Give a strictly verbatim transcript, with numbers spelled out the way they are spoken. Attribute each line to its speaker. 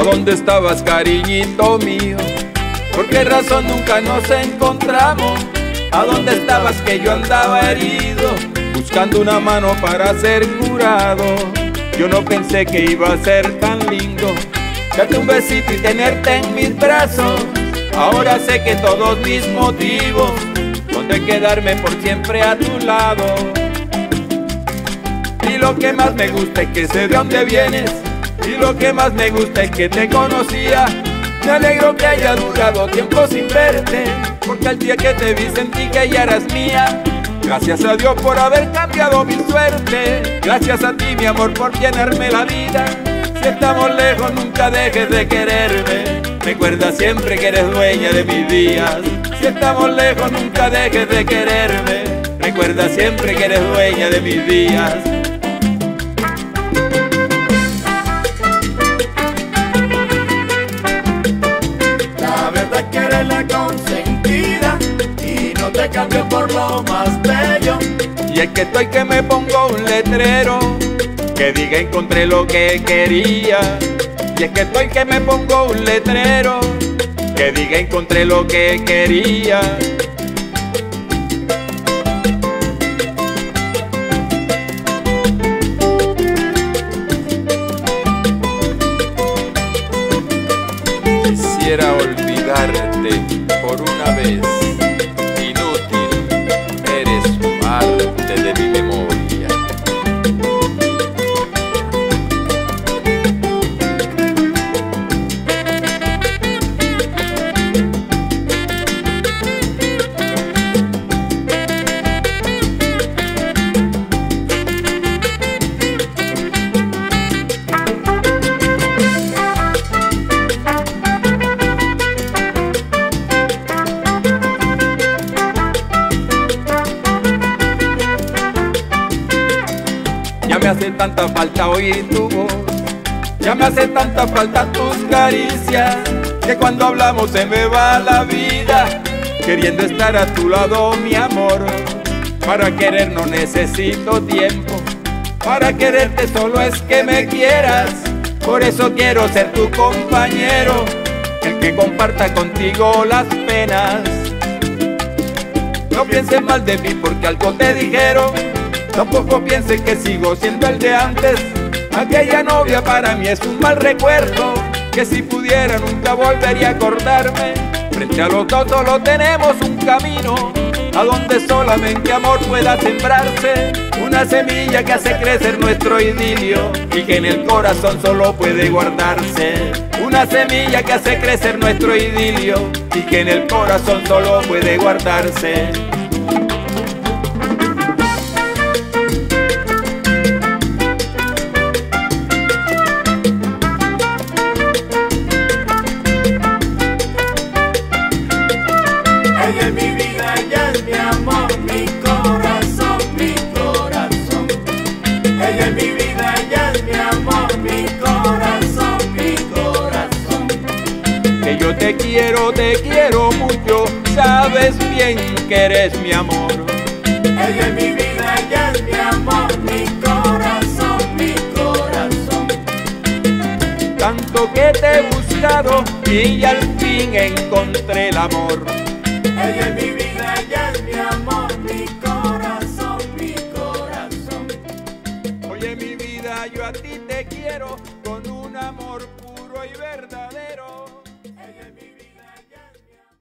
Speaker 1: dónde estabas, cariñito mío? ¿Por qué razón nunca nos encontramos? ¿A dónde estabas que yo andaba herido, buscando una mano para ser curado? Yo no pensé que iba a ser tan lindo darte un besito y tenerte en mis brazos. Ahora sé que todos mis motivos son de quedarme por siempre a tu lado. Y lo que más me gusta es que sé de dónde vienes, y lo que más me gusta es que te conocía. Me alegro que haya durado tiempo sin verte, porque al día que te vi sentí que ya eras mía. Gracias a Dios por haber cambiado mi suerte, gracias a ti mi amor por llenarme la vida. Si estamos lejos nunca dejes de quererme, recuerda siempre que eres dueña de mis días. Si estamos lejos nunca dejes de quererme, recuerda siempre que eres dueña de mis días.
Speaker 2: La verdad es que eres la consentida y no te cambio por lo más bello.
Speaker 1: Y es que estoy que me pongo un letrero que diga encontré lo que quería. Y es que estoy que me pongo un letrero que diga encontré lo que quería. Quisiera olvidarte por una vez, inútil, eres parte de mi memoria. Ya me hace tanta falta oír tu voz, ya me hace tanta falta tus caricias, que cuando hablamos se me va la vida, queriendo estar a tu lado, mi amor. Para querer no necesito tiempo, para quererte solo es que me quieras. Por eso quiero ser tu compañero, el que comparta contigo las penas. No pienses mal de mí porque algo te dijeron, tampoco pienses que sigo siendo el de antes. Aquella novia para mí es un mal recuerdo, que si pudiera nunca volvería a acordarme. Frente a los dos solo tenemos un camino, a donde solamente amor pueda sembrarse. Una semilla que hace crecer nuestro idilio y que en el corazón solo puede guardarse. Una semilla que hace crecer nuestro idilio y que en el corazón solo puede guardarse.
Speaker 2: Ella es mi vida, ella es mi amor, mi corazón, mi corazón. Ella es mi vida, ella es mi amor, mi corazón, mi corazón.
Speaker 1: Que yo te quiero, te quiero mucho, sabes bien que eres mi amor.
Speaker 2: Ella es mi vida, ella es mi amor, mi corazón, mi corazón.
Speaker 1: Tanto que te he buscado y al fin encontré el amor.
Speaker 2: Ella es mi vida, ella es mi amor, mi corazón, mi corazón.
Speaker 1: Oye mi vida, yo a ti te quiero con un amor puro y verdadero.